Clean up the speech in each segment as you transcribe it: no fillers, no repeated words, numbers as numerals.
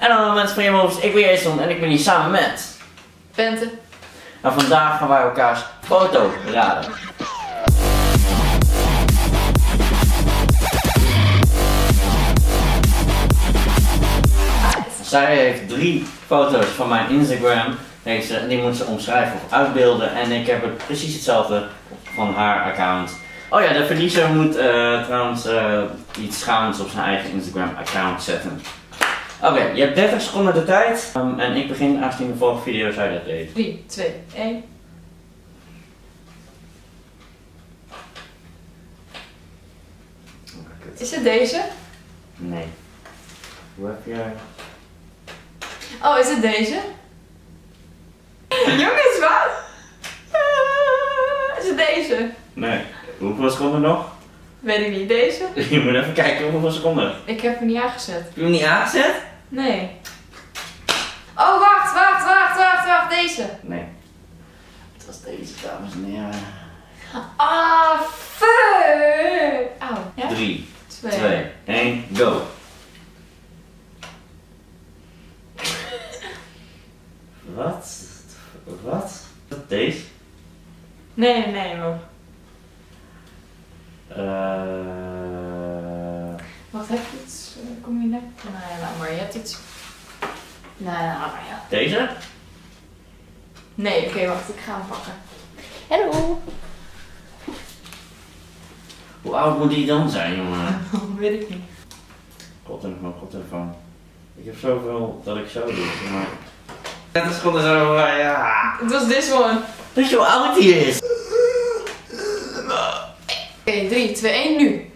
En dan mensen van Jimmovers, ik ben Jason en ik ben hier samen met... Bente. En vandaag gaan wij elkaars foto raden. Zij heeft 3 foto's van mijn Instagram. Die moet ze omschrijven of uitbeelden. En ik heb het precies hetzelfde van haar account. Oh ja, de verliezer moet trouwens iets schaams op zijn eigen Instagram account zetten. Oké, je hebt 30 seconden de tijd. En ik begin aangezien de vorige video zij dat deed. 3, 2, 1. Is het deze? Nee. Hoe heb jij? Oh, is het deze? Jongens, wat? Is het deze? Nee. Hoeveel seconden nog? Weet ik niet. Deze? Je moet even kijken hoeveel seconden. Ik heb hem niet aangezet. Heb je hem niet aangezet? Nee. Oh, wacht. Deze. Nee. Het was deze, dames en heren. Ah, fuck. Auw. Ja? 3, 2, 1, go. Wat? Wat? Deze? Nee, hoor. Wacht, heb je iets? Kom je net? Nee, laat maar. Je hebt iets. Nee, laat maar, ja. Deze? Nee, oké, wacht. Ik ga hem pakken. Hallo. Hoe oud moet die dan zijn, jongen? Weet ik niet. Godtelefoon. Ik heb zoveel dat ik zo doe, maar... 30 seconden zo, ja. Het was this one. Weet je hoe oud die is? Oké, 3, 2, 1, nu.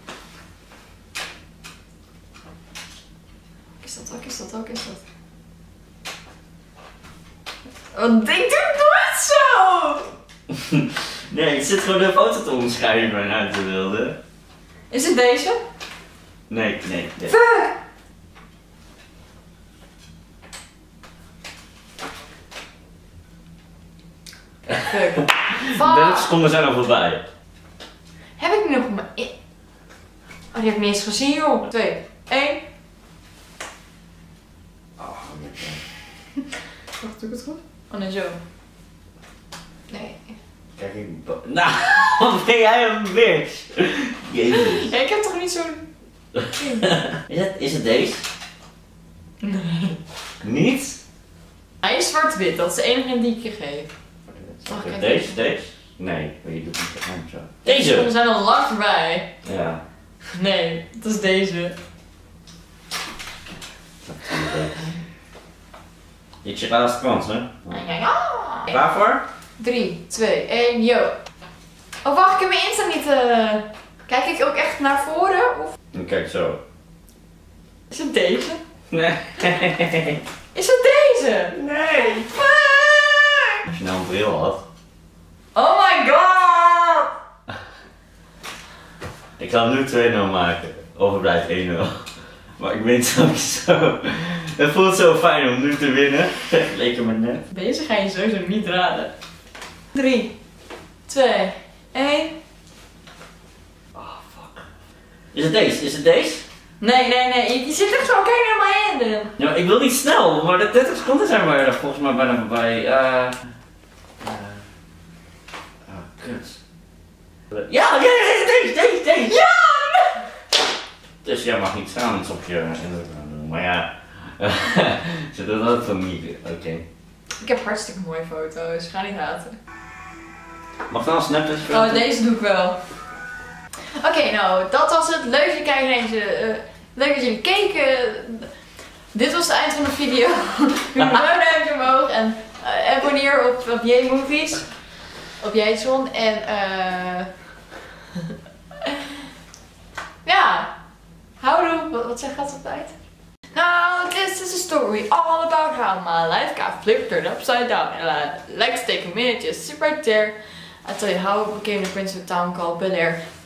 Wat is dat? Wat denk je nooit zo? Nee, ik zit gewoon de foto te omschrijven en uit te beelden. Is het deze? Nee. Fuck! Fuck. 30 seconden zijn al voorbij. Heb ik nog maar in... Oh, die heb ik niet eens gezien, joh. 2, 1. Wacht, doe ik het goed? Oh nee, zo. Nee. Kijk, nou, wat ben jij een bitch? Jezus. Ja, ik heb toch niet zo'n... Is het deze? Nee. Niet? Hij is zwart-wit, dat is de enige die ik je geef. Deze? Nee, je doet niet zo. We Deze! zijn al lang voorbij. Ja. Nee, dat is deze. Dit is je laatste kans, hè? Ja. Klaar voor? 3, 2, 1, yo. Oh wacht, ik heb mijn Insta niet... Kijk ik ook echt naar voren? Of... Kijk zo. Is het deze? Nee. Is het deze? Nee. Fuck! Als je nou een bril had. Oh my god! Ik ga nu 2-0 maken. Of het blijft 1-0. Maar ik weet sowieso. Het voelt zo fijn om nu te winnen. Vergeleken met net. Deze ga je sowieso niet raden. 3, 2, 1. Oh fuck. Is het deze? Nee. Je zit echt zo, kijk naar mijn handen. Ja, ik wil niet snel, maar de 30 seconden zijn we er volgens mij bijna voorbij. Kut. Ja, deze! Ja! Dus jij mag niet staan op je Instagram doen, maar ja. Ze doen dat van niet. Oké. Ik heb hartstikke mooie foto's, ga niet haten. Mag dan een Snapchat? Oh, deze doe ik wel. Oké, nou, dat was het. Leuk dat jullie kijken naar deze. Leuk dat jullie keken. Dit was het eind van de video. Doe een duimpje omhoog en abonneer op Jmovies. Op Jason en ja, houdoe. Wat zeg je altijd? Now this is a story all about how my life got flipped turned upside down and I'd like to take a minute just sit right there. I tell you how I became the prince of a town called Bel Air.